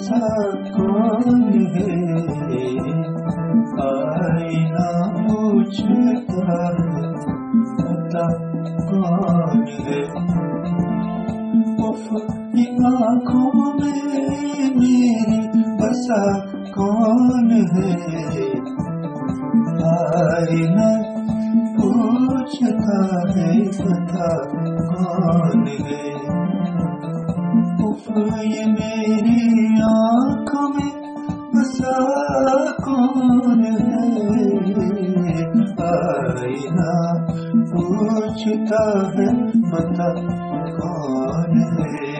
ऐसा कौन है, आईना पूछता है बता कौन है। उफ इन आँखों में मेरी बसा कौन है, आईना पूछता है बता कौन है। उफ ये मेरी आँखों में बसा कौन है, आईना पूछता है बता कौन है।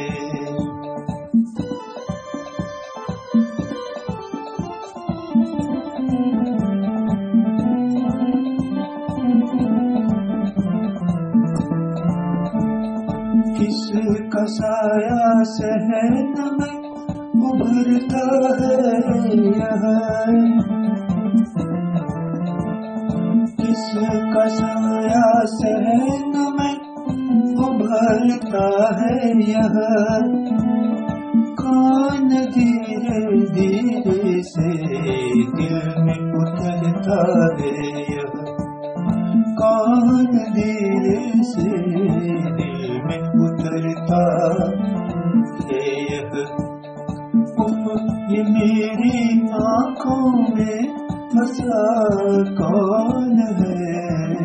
किसका साया सहन में उभरता है यहाँ, किसका साया सहन में उभरता है यहाँ। कौन धीरे धीरे से दिल में उतरता है यहाँ, कौन धीरे से दिल में उतरता है यह। ये मेरी आँखों में बसा कौन है,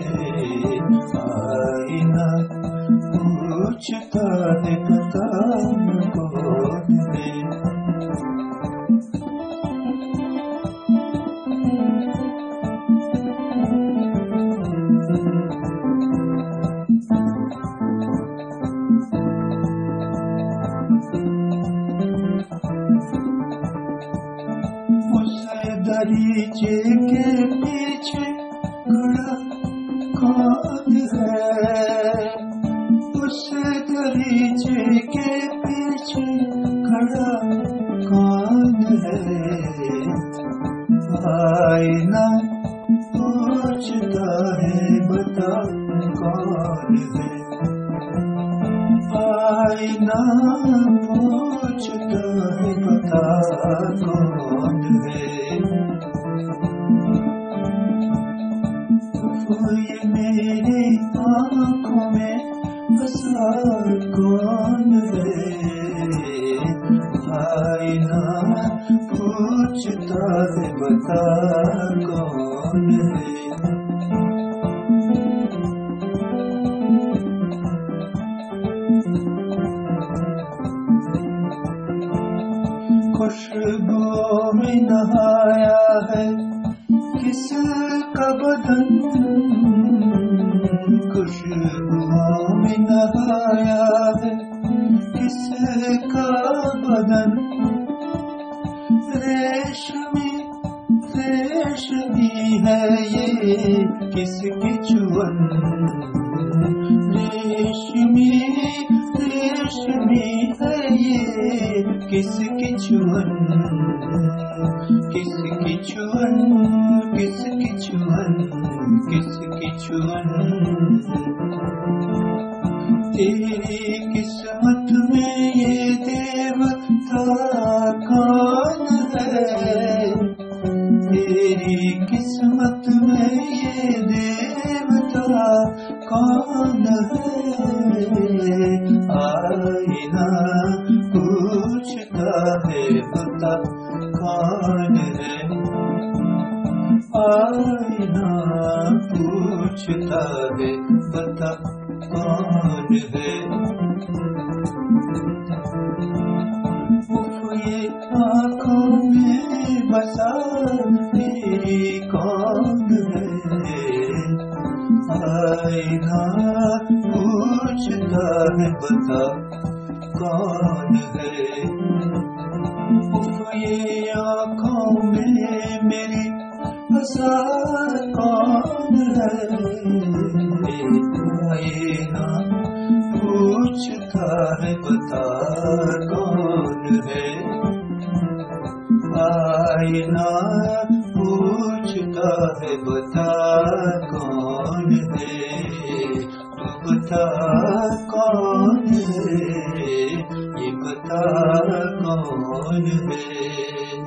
आईना पूछता है बता कौन है। दरीचे के पीछे खड़ा कौन है, उस दरीचे के पीछे खड़ा कौन है। आईना पूछता है बता कौन है, आईना पूछता है बता कौन है। ये मेरी आँखों में बसा कौन है, आईना पूछता है बता कौन है। खुशबुओं में नहाया है किसका बदन, खुशबुओं में नहाया है किसका बदन। रेशमी रेशमी है ये किसकी चुअन, रेशमी रेशमी है ये किसकी चुअन, किसकी चुअन, किसकी चुअन, किसकी चुअन। तेरी किस्मत में ये देवता कौन है, तेरी किस्मत में ये देवता कौन है। आईना पूछता है बता कौन है, आईना पूछता है बता कौन है। ये आँखों में बसा मेरी कौन है, आईना पूछता है बता कौन है। ये आँखों में मेरी बसा कौन है, आईना पूछता है बता कौन है। आईना पूछता है बता कौन है, तू बता कौन है, ये बता कौन कौन है।